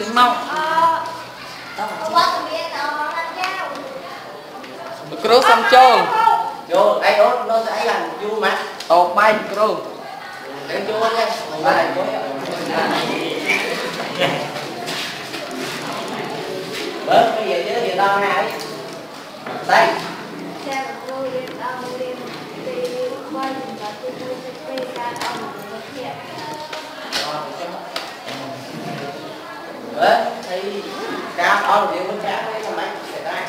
Tính mau. Micro xong trơn. Vô, đây đó, nó sẽ làm vui mà. Ồ, bay micro. Để vô nha. Bay vô. Bớt cái gì chứ, gì tao này. Đây. Bớt, thì cao to thì muốn cá đấy làm anh sẽ ra.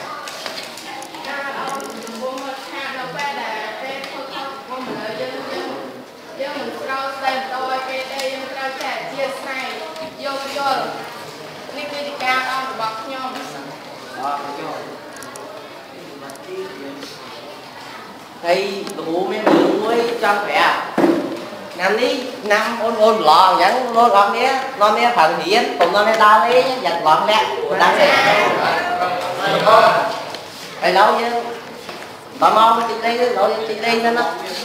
Thì đủ mấy người mới cho khỏe năm đi năm ôn lọ vẫn ôn lọ nhé non nhé phần hiến cùng non nhé đau đi giật lọ nè đang sẽ phải lâu chứ tao mau nó đi lâu đi nó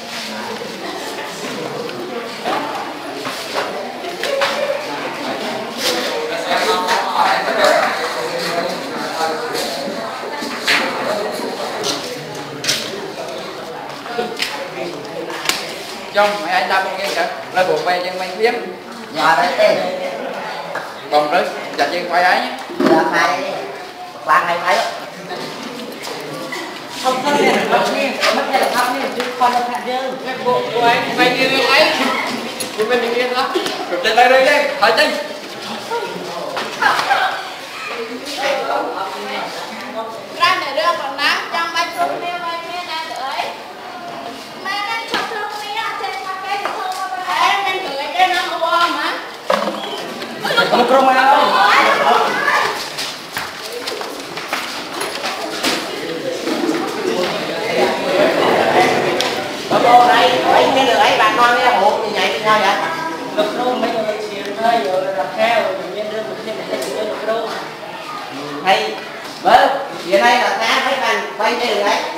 Trong mày ai ta bông nghe kìa, là bộ quay chân mày phiếm. nhà đấy tên Bông rớt, chặt chân quay ấy nhé. là hai bạn hay thấy không thấp nè mất hay là thấp nè chứ con nó thẳng dơ Cái bộ của anh quay như thế ấy. Của mình đi yên đó. Rồi trên đây đi, hỏi chân. Ra để đưa còn nắng trong bay xuống nêu bay nè đợi. Không có mà đâu. Bố đây, ấy cái đường ấy bạn con cái hộp thì nhảy sao vậy? Lực luôn mấy người xịn thôi rồi đặt theo rồi mình đưa một thêm để chơi lực luôn. Hay bớt, hiện nay là ta mấy bạn quay như đường ấy.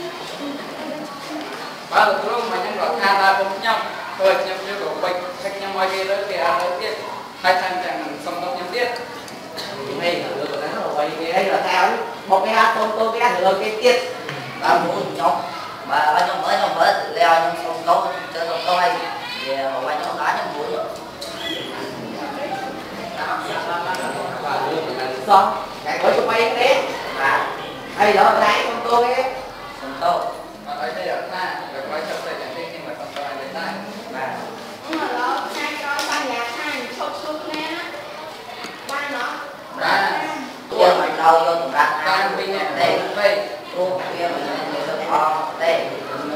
Ba lực luôn mà nhân loại tha ra bông nhau. Thôi nhầm như bộ quay cách nhau ngoài kia đó thì đầu tiên. Hai thằng chẳng xong tóc nhắm tiết. Này được rồi đó rồi đây là sao một cái hạt tôi cái hạt cái tiết Ba muốn nhóc mà ba nhóc mới leo nhóc xong câu chơi xong câu hay thì một ba nhóc đá nhóc muốn nữa. Xong cái có cho quay cái đấy hay đó đấy con tôi ấy Xong câu Mà nói thế ở tha, rồi quay cho tôi chẳng nhưng mà còn tôi ai lấy tay. Nhưng mà đó, hai coi ba nhà hai chốt xuống nè. Ba nó. Ra. kia mày đâu vô tụi ra Ta đang pin nè, đây đây. kia mày nhìn được khó đây